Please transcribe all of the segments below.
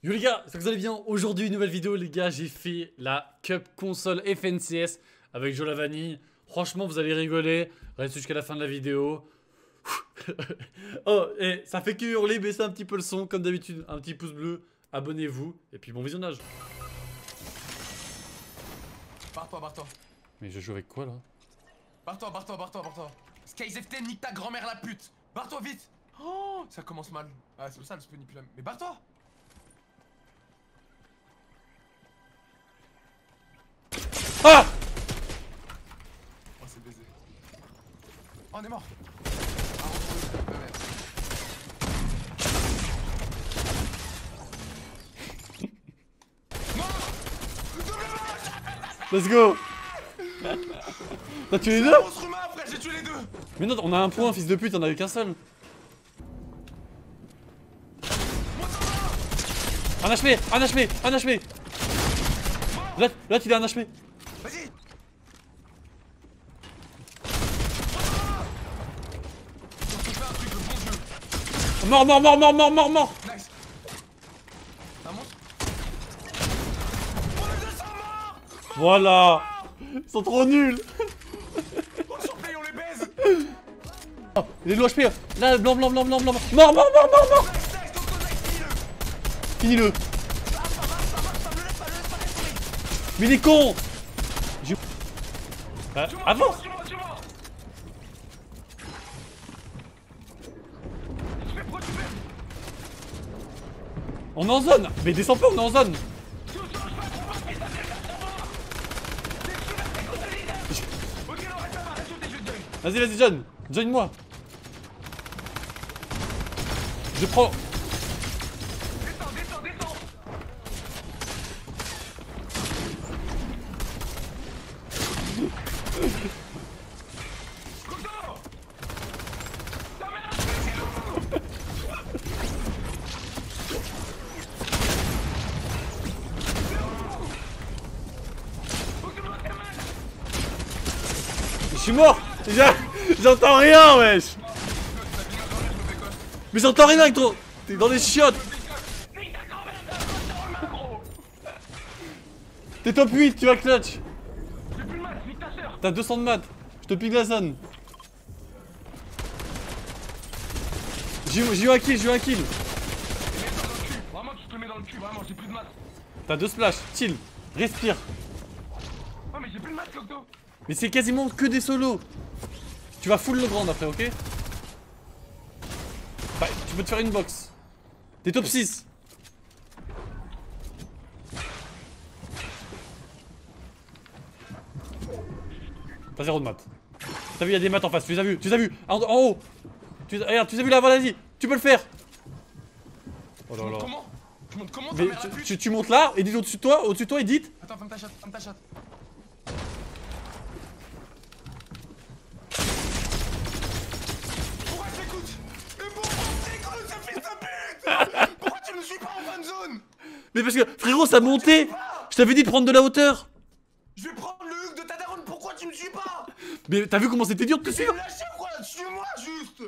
Yo les gars, j'espère que vous allez bien. Aujourd'hui, nouvelle vidéo les gars, j'ai fait la Cup console FNCS avec Joe la Vanille. Franchement, vous allez rigoler. Restez jusqu'à la fin de la vidéo. Oh, et ça fait que hurler, baissez un petit peu le son comme d'habitude. Un petit pouce bleu, abonnez-vous. Et puis bon visionnage. Barre-toi, barre-toi. Mais je joue avec quoi là? Barre-toi, barre-toi, barre-toi, barre-toi. SkyZFT, nique ta grand-mère la pute. Barre-toi vite. Oh, ça commence mal. Ah, c'est pour ça le spawn plus. Mais barre-toi. Ah! Oh, c'est baisé. Oh, on est mort. Ah, on est Let's go! T'as tué les deux? frère, j'ai tué les deux. Mais non, on a un point, fils de pute, on a eu qu'un seul. Un HP! Un HP! Un HP! Là, tu as un HP! Vas-y. On peut faire un truc, le bon jeu. Mort! Nice. Ça monte. On est 200 morts. Voilà! Ils sont trop nuls! On surpaye, on les baise. Oh, il est low HP! Là, blanc! Mort! Finis-le! Mais il est con! Avance! On est en zone! Mais descends pas, on est en zone! Vas-y, John! Join-moi! Je prends... Descends. Je suis mort! J'entends rien, wesh! Mais j'entends rien avec toi! T'es dans les chiottes! T'es top 8, tu vas clutch! J'ai plus de maths, nique ta sœur. T'as 200 de maths! Je te pique la zone! J'ai eu un kill! Vraiment, tu te le mets dans le cul, vraiment, j'ai plus de maths. T'as 2 splash, chill! Respire! Oh, mais j'ai plus de maths, Cocteau. Mais c'est quasiment que des solos! Tu vas full le grand après, ok? Bah, tu peux te faire une box. T'es top 6. T'as 0 de maths. T'as vu, il y a des maths en face, tu les as vus, en haut. Regarde, tu les as vus là, vas-y, tu peux le faire. Oh là là. Comment? Tu montes comment, ta Mais mère la pute? tu montes là, et dis au-dessus de toi, et dites. Attends, ferme ta chatte. Pourquoi tu écoutes? Mais pourquoi tu écoutes ce fils de pute? Pourquoi tu me suis pas en fan zone? Mais parce que, frérot, ça montait. Je t'avais dit de prendre de la hauteur. Je vais prendre le hug de ta daronne, pourquoi tu me suis pas? Mais t'as vu comment c'était dur de te Tu suivre? me lâches ou quoi? Suis-moi juste.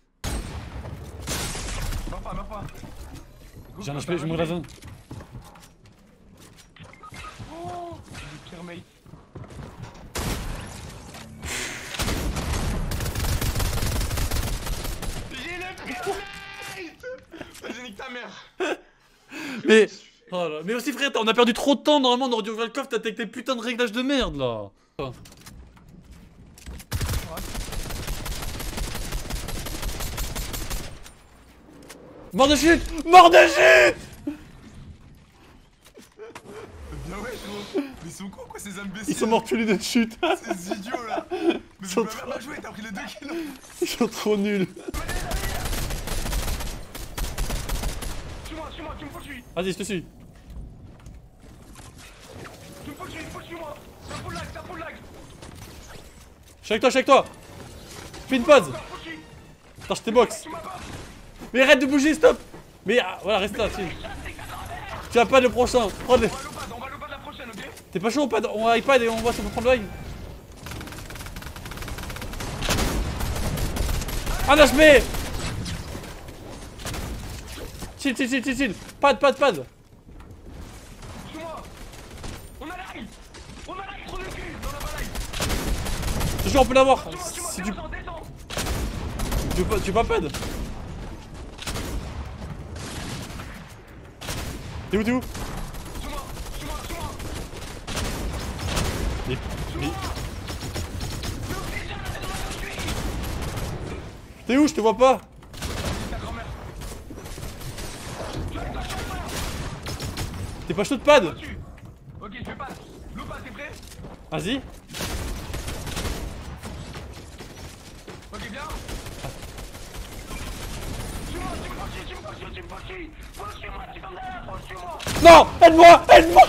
Meurs pas. J'ai un HP, je me la zone. Oh, j'ai le pire mate. J'ai le pire mate. Vas-y, nique ta mère. Mais, oh là, mais aussi frère, on a perdu trop de temps. Normalement on aurait dû ouvrir le coffre, t'as avec tes putains de réglages de merde là. Mort de chute! Bien ouais, gros. Mais ils sont cons quoi ces imbéciles. Ils sont morts tous les deux de chute. Ces idiots là. Mais sont tu peux même pas jouer, t'as pris les 2 kilos. Ils sont trop nuls. Suis-moi, tu me poursuis. Vas-y, je te suis. Tu me poursuis-moi. T'as full lag. Je suis avec toi. Fais une pause. Poursuis. Attends, je t'ai box. Tu m'as pas. Mais arrête de bouger, stop. Mais voilà, reste là, chill. Tu as pas le prochain. Prends le... On va le pas de la prochaine, ok? T'es pas chaud, on va iPad et on voit si on peut prendre le high. Un HP. Chill. Pad. Toujours on peut l'avoir. Tue-moi, Si tu descends, descends. veux pas pad. T'es où? Tue-moi. Mais- T'es où? Je te vois pas. Ta grand-mère. T'es pas chaud de pad? Ok, je vais pas. Loupa, t'es prêt? Vas-y. Ok, viens. Non! Aide-moi! Aide-moi!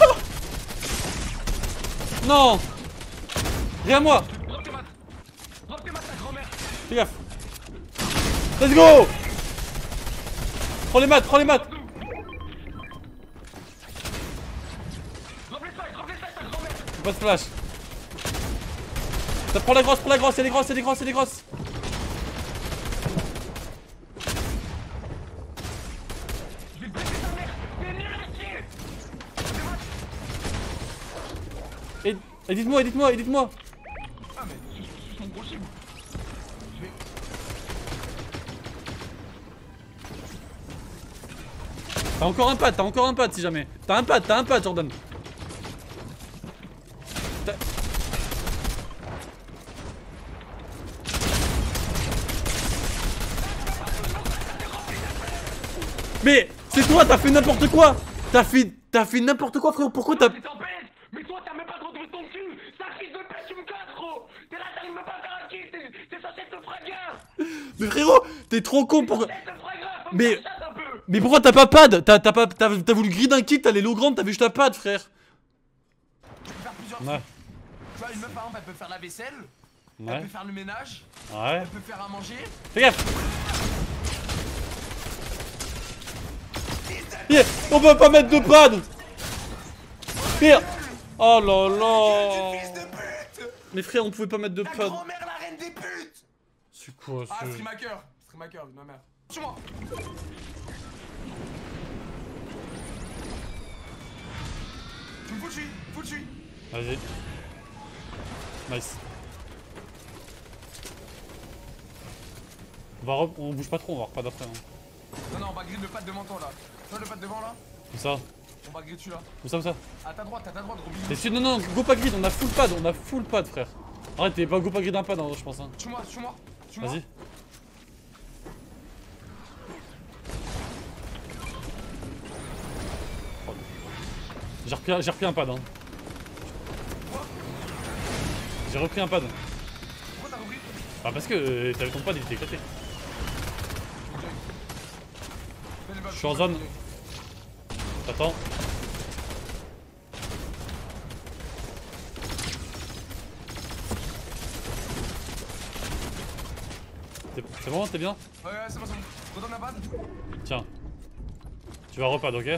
Non! Viens à moi! Drop tes maths. Drop tes maths, ta grand-mère. Fais gaffe! Let's go! Prends les maths, prends les maths! Drop les spikes, ta grand-mère. Pas de flash. Ça prend la grosse, elle est grosse, elle est grosse, elle est grosse. Je vais te blesser ta mère. T'es nul à chier. Tes maths. Dites-moi. Ah, mais c'est mon gros chibre. Je vais. T'as encore un pad si jamais. T'as un pad, Jordan. Mais c'est toi, t'as fait n'importe quoi. T'as fait n'importe quoi, frérot. Pourquoi t'as... C'est tempête. Mais toi, t'as même pas retrouvé ton cul. Sale fils de pute, tu me casses, gros. T'es là, t'arrives même pas à faire un kill. T'es censé être le fragueur. Mais frérot, t'es trop con pour... T'es censé être le fragueur. Faut que Mais- tu chasses un peu. Mais pourquoi t'as pas pad? T'as voulu grid un kit, t'as les low ground, t'as vu juste ta pad, frère. Tu peux faire plusieurs Ouais. trucs. Tu vois, une meuf, par exemple, elle peut faire la vaisselle. Elle Ouais. peut faire le ménage. Ouais. Elle peut faire à manger. Fais gaffe. Yeah, on peut pas mettre de pad. Pire. Oh là là. Fils de pute. Mais frère, on pouvait pas mettre de Ta pad. grand-mère, la reine des putes. C'est quoi Ah, ce... streamaker. Streamaker, ma mère. Tue-moi. Tu me foutu. Vas-y. Nice. On bouge pas trop, on va repad après. Hein. Non, on va griller le pad devant toi là. Tu vois le pad devant là? Où ça? On va griller dessus là. Où ça? À ta droite, Robin. Mais si, non, go pas grid, on a full pad, frère. Arrête, t'es pas go pas grid un pad, hein, je pense. Hein. Tue-moi. Vas-y. J'ai repris un pad, hein. J'ai repris un pad. Pourquoi t'as repris? Ah, parce que t'avais ton pad, il était éclaté. Je suis en zone. T'attends. C'est bon, t'es bien? Ouais, c'est bon. Redonne la pad. Tiens. Tu vas repad, ok?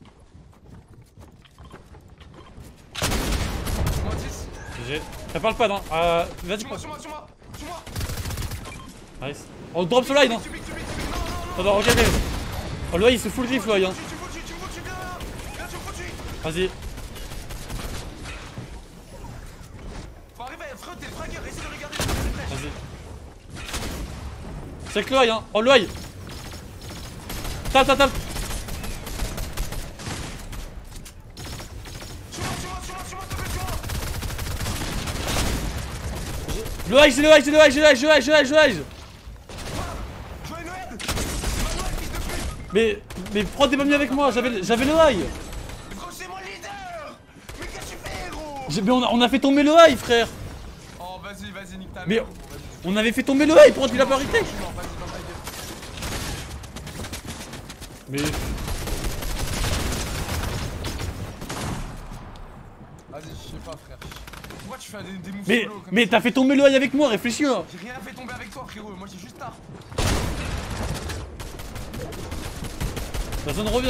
Moi 10. GG. T'as pas le pad, hein? Vas-y, Tue-moi. nice. On drop ce line, hein? Attends, ok. Oh, le il se full griff, le hein. Tu me fous, viens, tu me fous. Vas-y. Faut arriver, frère, t'es le fragueur, essaie de regarder. Vas-y. Check le hein. Oh, le high. Tape. Tue-moi. Le high, j'ai le high. Joyeux Noël, fils de pute. Mais pourquoi t'es pas venu avec moi? J'avais le high. Gros, c'est mon leader. Mais qu'est-ce que tu fais, gros? Mais on a fait tomber le high, frère. Oh, vas-y, nique ta Mais mère. on avait fait tomber le high, pourquoi tu l'as pas arrêté? Non, vas-y, dans ta gueule. Mais... Vas-y, je sais pas, frère. Pourquoi tu fais des moves Mais, solo comme mais ça? t'as fait tomber le high avec moi, réfléchis là. J'ai rien fait tomber avec toi, frérot. Moi, j'ai juste tard. La zone revient.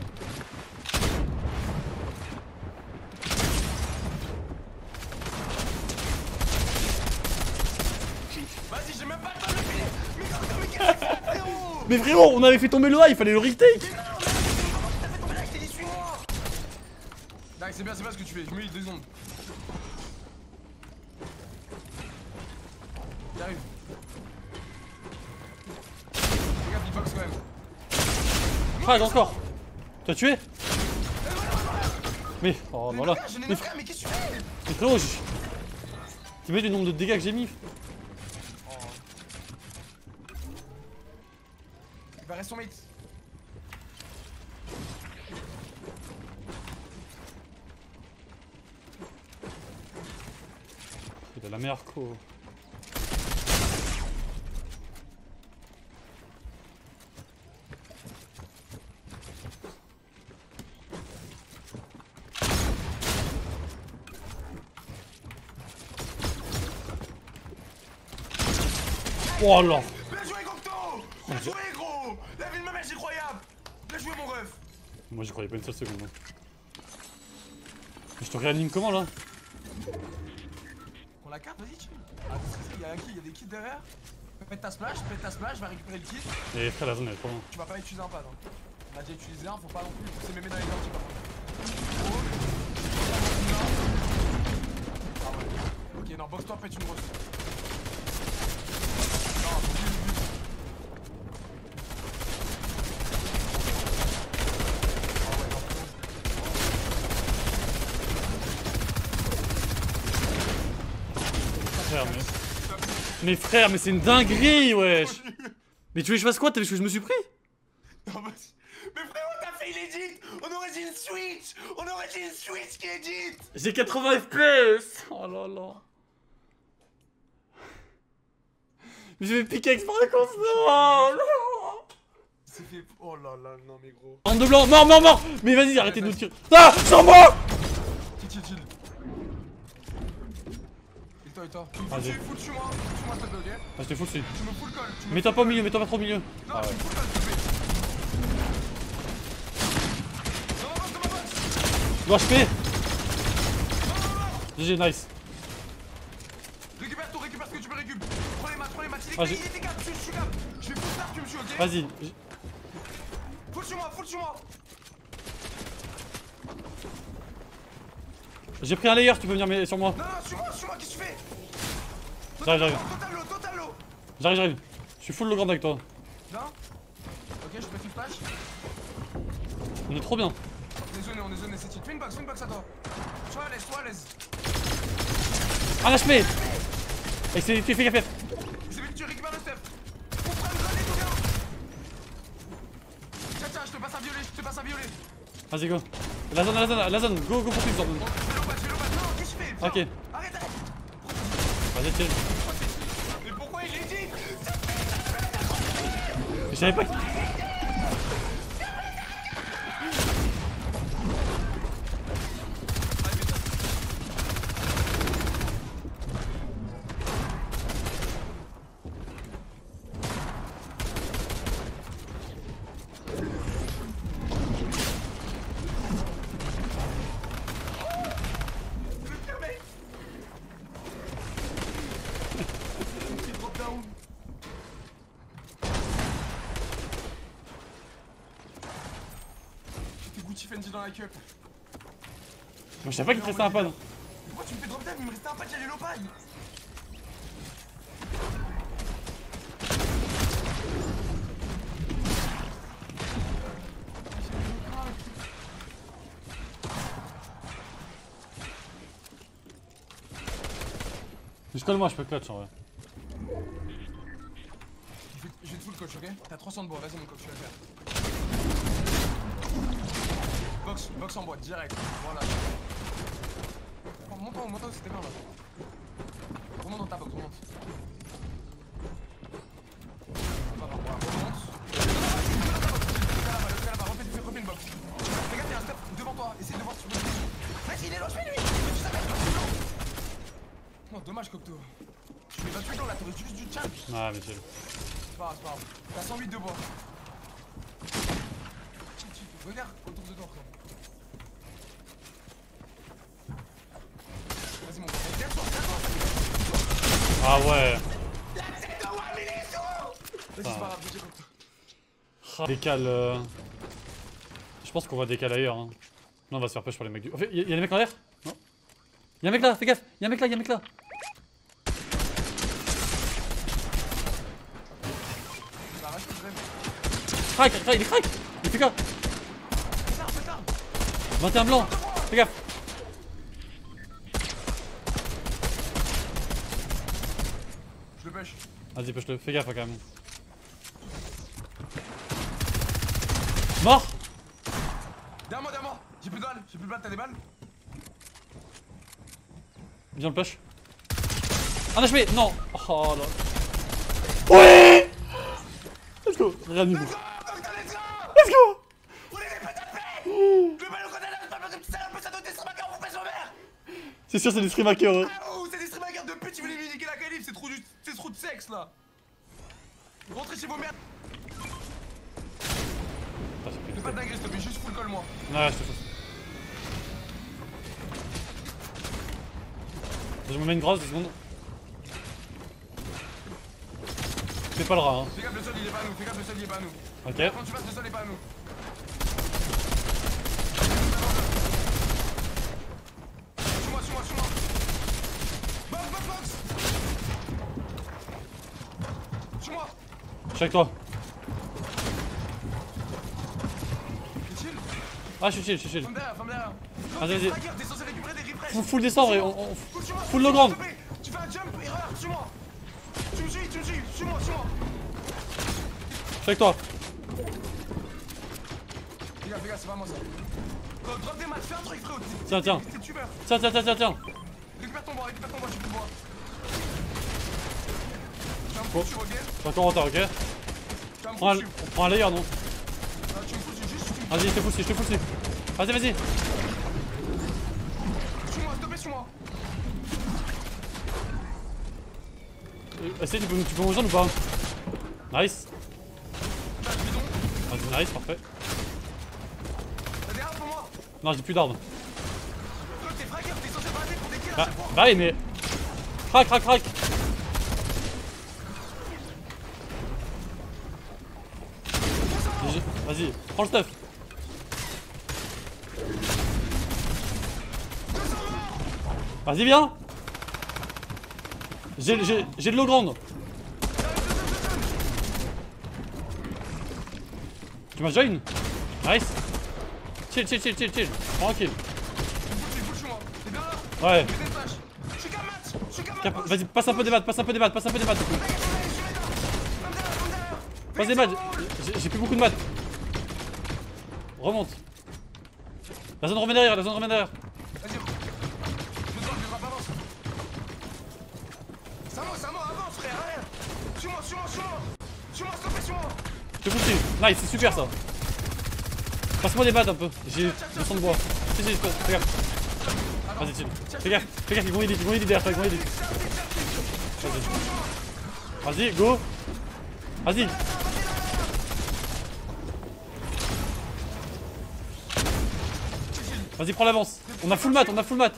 Vas-y, j'ai même pas le temps de le finir. Mais qu'est-ce que tu fais, frérot? Mais frérot, on avait fait tomber le high, il fallait le retake. Mais non, comment t'as fait tomber là? Je t'ai dit, suis-moi. C'est bien ce que tu fais. Je me lis 2 secondes. J'arrive. Fais gaffe, il boxe quand même. Frag encore. T'as tué? Mais, oh voilà. Mais frère, mais qu'est-ce que tu fais? Mais frérot, t'imagines le nombre de dégâts que j'ai mis? Il va rester son mate. Il a la meilleure co. Oh là! Bien joué Cocteau! Bien joué gros! La vie de ma mère c'est incroyable! Bien joué mon ref! Moi j'y croyais pas une seule seconde. Hein. Mais je te réanime comment là? On la carte, vas-y tu. Ah, il y a un kill, il y a des kits derrière. Pète ta splash, va récupérer le kit. Et frère, la zone elle est trop loin. Tu vas pas utiliser un pad. Hein. On a déjà utilisé un, faut pas non plus pousser mémé dans les lentilles par contre. Ah ouais. Ok, non, boxe-toi, pète une grosse. Non, Frère, mais frère, mais c'est une dinguerie, wesh! Mais tu veux que je fasse quoi? T'as vu ce que je me suis pris? non, mais frérot, t'as fait l'edit! On aurait dit une Switch! On aurait dit une Switch qui edit! J'ai 80 FPS! Oh là là! Mais je vais piquer avec par constant! C'est fait. Oh là là, non mais gros. Bande de blanc, mort! Mais vas-y, arrêtez de nous tirer! Ah! Sans moi! Chill. Et toi. Vas-y. Fous dessus moi s'il te plaît, ok? Ah, je te fous dessus. Tu me fous le col. Mets-toi pas au milieu, mets-toi pas trop au milieu. Non, Ah tu ouais. me fous le col, s'il te plaît. Dans ma box! HP! GG, nice. Récupère ce que tu peux récupérer. Prends les mats, Ah, il était cap, je suis cap. Je vais full start, tu me suis, ok? Vas-y. Full sur moi. J'ai pris un layer, tu peux venir sur moi. Non, sur moi, qu'est-ce que tu fais? J'arrive. Total low. J'arrive. Je suis full le grand avec toi. Non? Ok, je peux flash. On est trop bien. On est zoné, c'est titre. Fais une box à toi. Sois à l'aise. Un HP! Fais gaffe. C'est vite, tu récupères le step. On prend le zone et tout bien. Tiens, je te passe un violet. Vas-y, go. La zone. Go pour plus. Je vais l'eau pas. Non, qu'est-ce que tu fais? Ok. Arrête. Vas-y, chill. Mais pourquoi il est dit? Je savais pas que... Fendi dans la cup. Moi je savais pas qu'il te restait un pad. Pourquoi tu me fais drop down? Il me restait un pad, j'allais l'opaille. Juste colle-moi, je peux clutch en vrai. Je vais te full coach, ok? T'as 300 de bois, vas-y mon coach, tu vas le faire. Box en bois, direct. Voilà. Oh, monte en haut, c'était bien là. Remonte dans ta box, remonte. Voilà, remonte. Le gars là-bas, refais une box. Fais gaffe, il y a un step devant toi, essaye de voir si tu peux. Vas-y, il est loin, je fais lui! Tu savais, non, dommage, Cocteau. Tu fais 28 ans là, t'aurais juste du challenge. Ah, mais chill. C'est pas grave. T'as 108 de bois. Regarde autour de toi, frère. Vas-y, mon gars. Regarde-toi. Ah ouais. La tête de Wam, il est chaud. Vas-y, c'est pas grave, j'ai comme toi. Décale. Je pense qu'on va décaler ailleurs. Hein. Non, on va se faire push par les mecs du. En fait, y'a des mecs en l'air? Non. Y'a un mec là, fais gaffe. Y'a un mec là. crack, il est crack. Il fait quoi? 21 blanc. Fais gaffe. Je le pêche. Vas-y, pêche-le. Fais gaffe quand même. Mort. Derrière moi. J'ai plus de balles, t'as des balles? Viens le push. Un HP. Non. Oh là. Ouais. Let's go. Réanime. Let's go. Let's go. Prenez les putains de paix. Le ballon qu'on a là, c'est pas comme ça, un peu ça doit être stream hacker, vous faites mère. C'est sûr, c'est des stream hackers. Ah oh, c'est des stream hackers de pute, ils veulent niquer la calife, c'est trop de sexe là. Rentrez chez vos merdes. Fais pas de dinguerie, s'il te plaît, juste full call moi. Ouais, je te fous. Je me mets une grosse 2 secondes. Fais pas le rat, hein. Fais gaffe, le sol il est pas à nous, Ok. Quand tu passes, le sol est pas à nous. Suis-moi. Box. Suis-moi. Je suis avec toi. T'es chill? Ah, je suis chill. Femme derrière. Vas-y. T'es censé récupérer des refresh. Full descendre et on full low S'il ground. te plaît, tu fais un jump, erreur, suis-moi. Tu me suis, suis-moi. Je suis avec toi. Fais gaffe, c'est pas moi ça. Quand drop des matchs, fais un truc frérot. Tiens. T'es tueur. Tiens. Récupère ton bois, j'ai plus de bois. J'ai un Oh. coup dessus, ok? T'es encore en retard, ok? J'ai un On coup dessus. prend un layer, non? Ah, tu me fous dessus, juste tu me Vas-y, je te fous dessus. Vas-y. suis-moi, s'il te plaît, suis-moi. Essaye, tu peux me rejoindre ou pas? Nice. T'as le bidon. Vas-y, nice, parfait. T'as des armes pour moi. Non, j'ai plus d'armes. Toi, t'es fragueur, t'es censé brader pour des kills à Bah, chaque fois. bah, mais. Crac. Vas-y, prends le stuff. Vas-y, viens. J'ai de l'eau grande. Tu m'as join? Nice. Chill. Tranquille. C'est full, suis-moi. T'es bien là? Ouais. Fais des flashs. Je suis qu'un match. Vas-y, passe un peu des maths. Passe des maths. J'ai plus beaucoup de maths. Remonte. La zone revient derrière. Vas-y. Je vais pas avance. C'est à moi, avance frère, allez. Suis-moi. S'il te plaît, suis-moi. Je te fous dessus. Nice, c'est super ça. Passe-moi des maths un peu. J'ai 200 de bois. Si, fais gaffe. Vas-y, chill. Fais gaffe, ils vont aider derrière toi, Vas-y, go. Vas-y. Vas-y, prends l'avance. On a full mat. Suis-moi.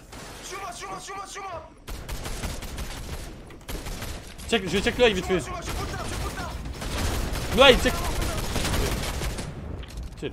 Check, je vais check le high vite fait. Suis-moi, je suis full tard. Le high, check. Chill.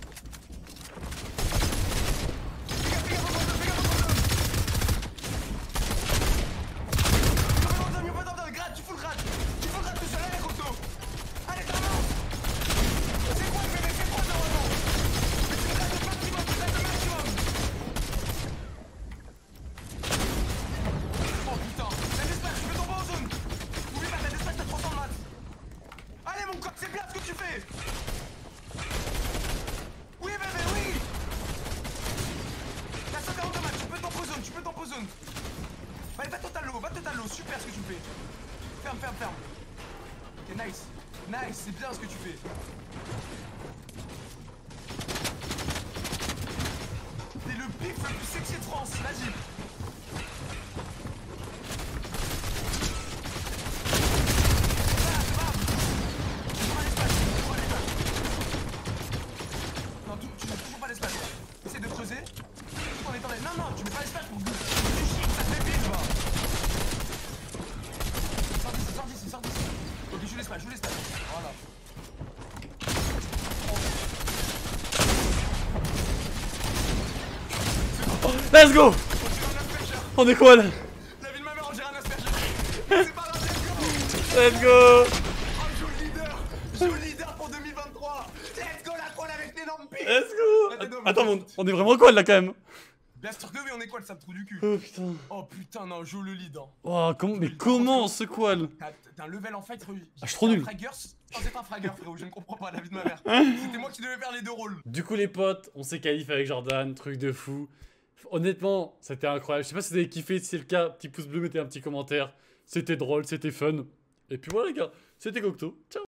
Super ce que tu fais. Ferme. Ok, nice, c'est bien ce que tu fais. T'es le pif le plus sexy de France, vas-y. Non, tu mets toujours pas l'espace. Essaye de creuser. Non, tu mets pas l'espace pour que tu chies, ça te fait pif, va. Sors d'ici. Ok, joue l'espace. Voilà. Let's go. On est quoi là? La vie de ma mère, on dirait un asperger. C'est pas grave, Let's go. Oh, joue le leader pour 2023. Let's go. Ah, t'es dommage. Attends, on est vraiment quoi là quand même? Bien sûr que oui, on est quoi le sable trou du cul? Oh putain. Oh putain, non, je le lead. Hein. Oh, mais comment ce qual? T'as un level en fight. Ah, je suis trop nul. Fraggers sans être un fragger, frérot, je ne comprends pas la vie de ma mère. C'était moi qui devais faire les deux rôles. Du coup, les potes, on s'est qualifié avec Jordan, truc de fou. Honnêtement, c'était incroyable. Je sais pas si vous avez kiffé, si c'est le cas, petit pouce bleu, mettez un petit commentaire. C'était drôle, c'était fun. Et puis voilà, les gars, c'était Cocteau. Ciao.